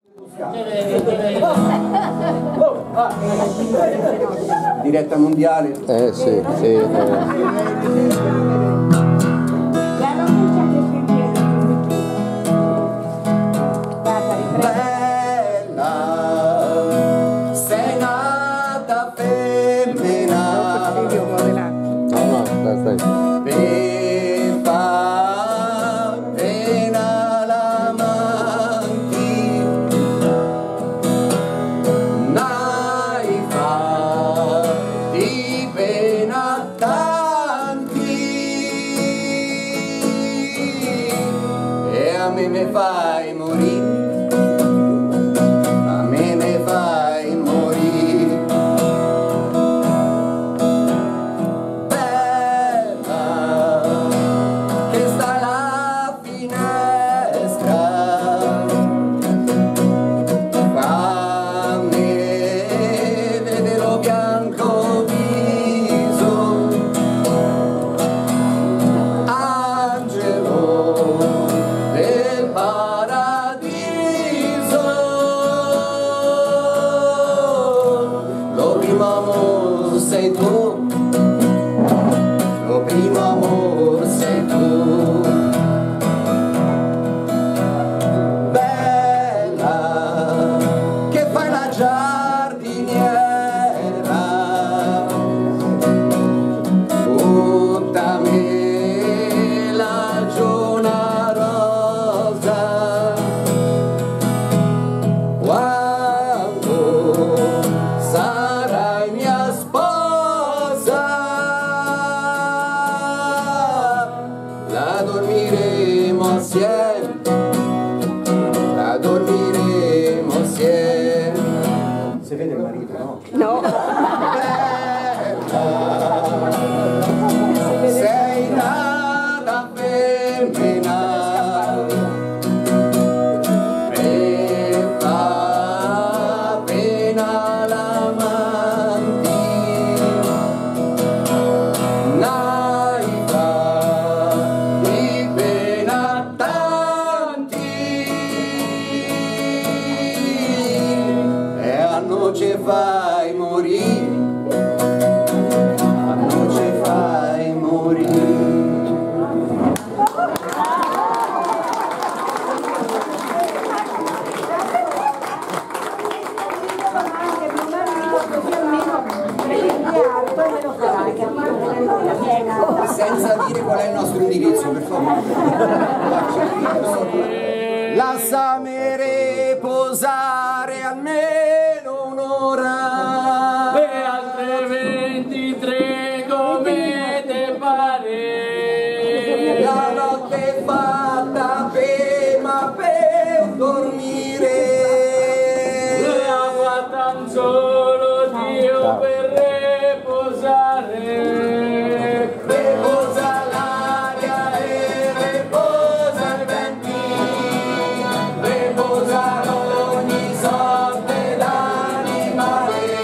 Diretta mondiale. Sì, sì. Bella, sei nata femmina. No, stai. Per far pena l'amanti, n'hai fatti pena tanti, e a me ne fai morire. Sei tu, lo primo amor sei tu. Bella, che fai la giardiniera, buttami la giorna rosa, quando sarai mia sposa, la dormiremo assieme, la dormiremo assieme. Si vede il marito, no? No. Bella, sei nata femmina, per far pena l'amanti, n'hai fatti pena tanti, e a noi ci fai morire, a noi ci fai morire. Senza dire qual è il nostro indirizzo, per favore. Lasciami riposare almeno un'ora, e altre 23 come te pare. la notte è fatta prima per dormire, La fatta un solo Dio per riposare. riposa l'aria e riposa i venti, riposa ogni sorte d'animale,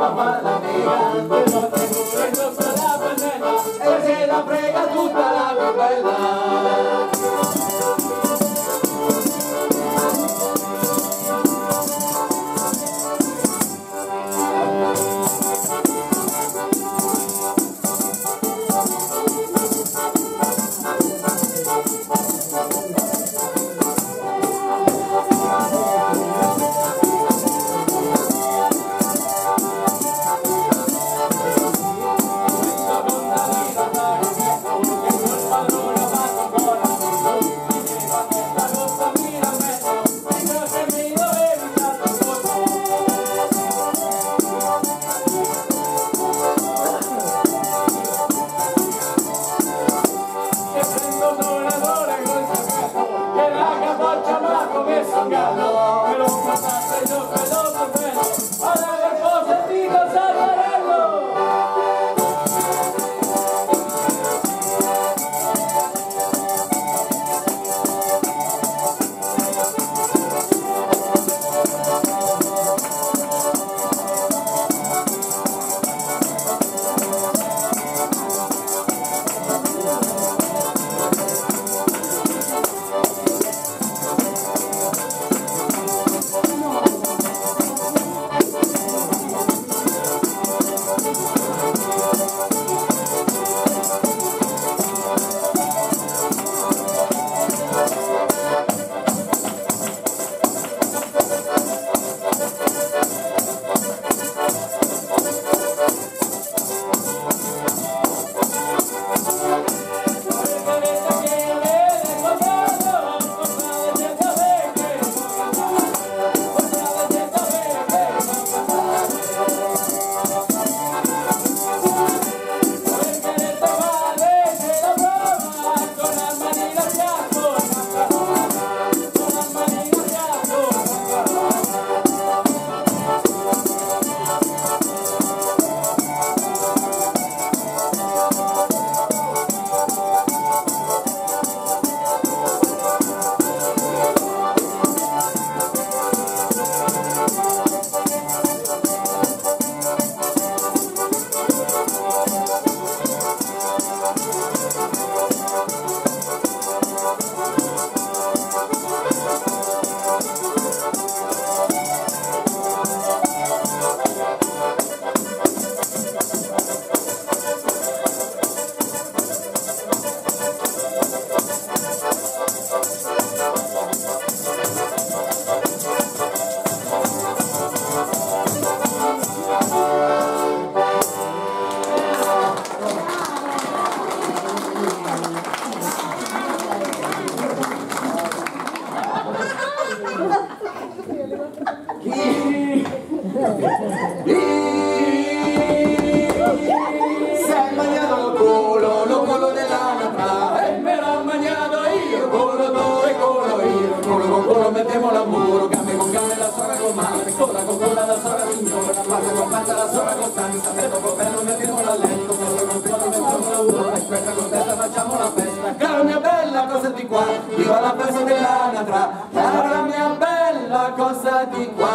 ma fa la nega, e se la frega tutta la più bella. Sei mangiato lo colo dell'anatra, e me l'ho mangiato io, colo tu e colo io, colo con colo mettiamo l'amburo, gambe con gambe la sola con madre, cola con cola la sola signora, pazza con pazza la sola costanza, petto con bello mettiamo la letto, colo con colo mettiamo l'amburo, e questa con testa facciamo la festa, cara mia bella cosa di qua, viva la festa dell'anatra, cara mia bella cosa di qua.